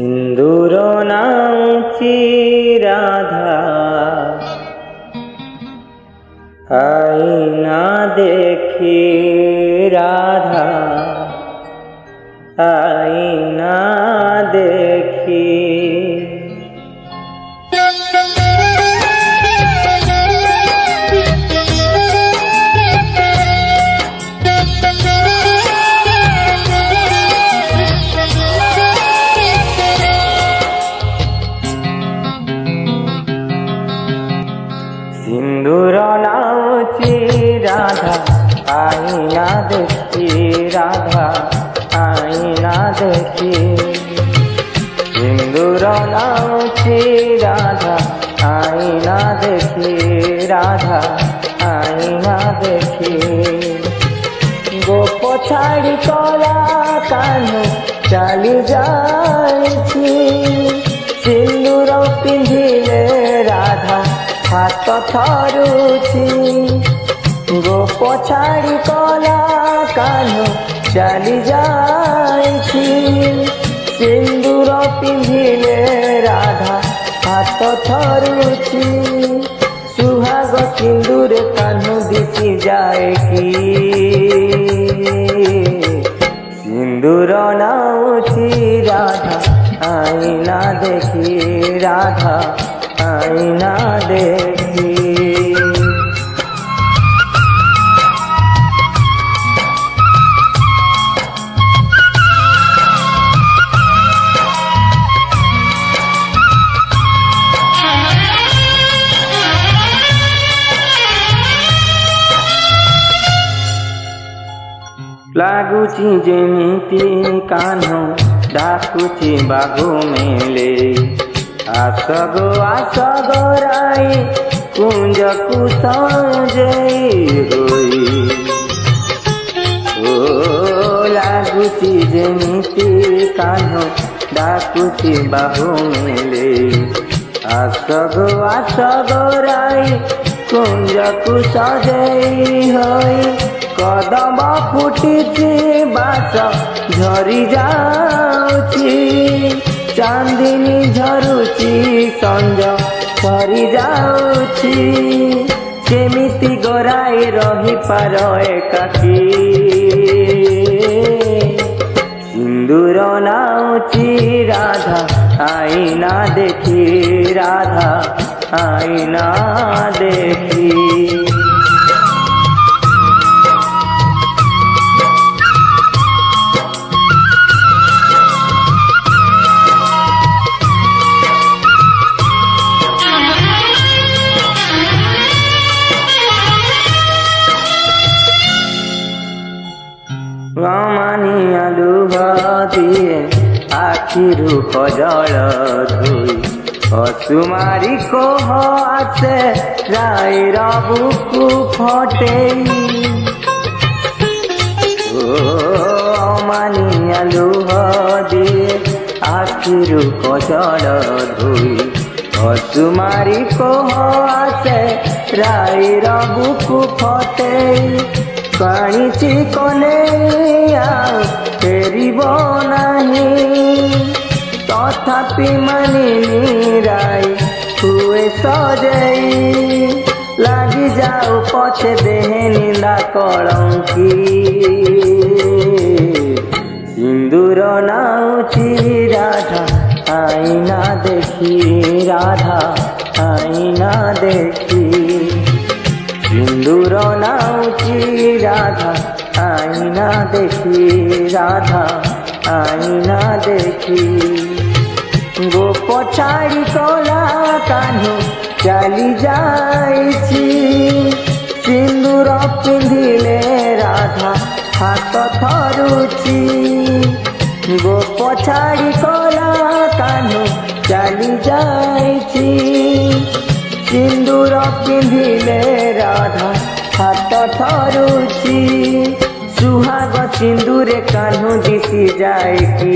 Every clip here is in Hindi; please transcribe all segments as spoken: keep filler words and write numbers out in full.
सिंदूर नाउची राधा आईना देखी राधा आईना देखी। सिंदूर नाउची राधा आईना देखी राधा आईना देखी। सिंदूर नाउची राधा आईना देखी राधा आईना देखी। गोप छाड़ी कला कान्ह चली जाइछि। सिंदूर पिंधिले राधा हाथ थरुछि। गोप छाड़ी कला कान्ह चली जाइछि। सिंदूर पिंधिले राधा हाथ थरुछि। सुहाग सिंदूर कान्ह दिशि जाए कि। सिंदूर नाउची राधा आईना देखी राधा आईना देखी। लागुची जेमिति कान्ह डाकुची बाघु मेले। आस गो आस गो राई कुंज को सजई होई। ओ लागुची जेमिति कान्ह डाकुची बाघु मेले। आस गो आस गो राई कुंज को सजई होई। कदम फुटिछि बास झरी जाउछि। चांदिनी झरुछि संज सरी जाउछि। केमिति गोराई रही पार एकाकी। सिंदूर नाउची राधा आईना देखी राधा आईना देखी। मानिया लुह दिए आखिरु कजल धोई। असुमारी कोह आसे राईर बुकु फटेई। ओ मानिया लुह दिए आखिरु कजल धोई। असुमारी कोह आसे राईर बुकु फटेई। काणीची कन्हैया फेरिब नाही। तथापि मानिनी राई हुए सजई। लागी जाऊ पछे देहे निंदा कलंकी। सिंदूर नाउची राधा आईना देखी राधा आईना देखी। सिंदूर नाउची राधा आईना देखी राधा आईना देखी। गोप छाड़ी कला कान्ह चली जाइछि। सिंदूर पिंधिले राधा हाथ थरुछि। गोप छाड़ी कला कान्ह चली जाइछि। सिंदूर पिंधिले राधा हाथ थरुछि। सुहाग सिंदूर कान्ह दिशि जाए कि।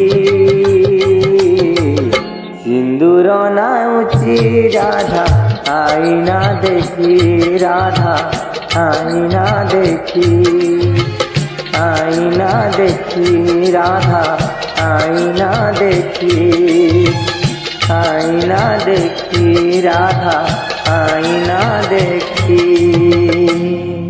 सिंदूर नाउची राधा आईना देखी राधा आईना देखी। आईना देखी राधा आईना देखी आईना देखी राधा आईना देखी।